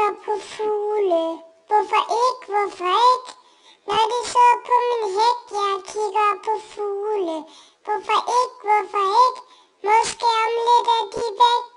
kigger på fugle. Hvorfor ikke? Når de sidder på min hæk, jeg kigger på fugle. Hvorfor ikke? Måske om lidt er de væk.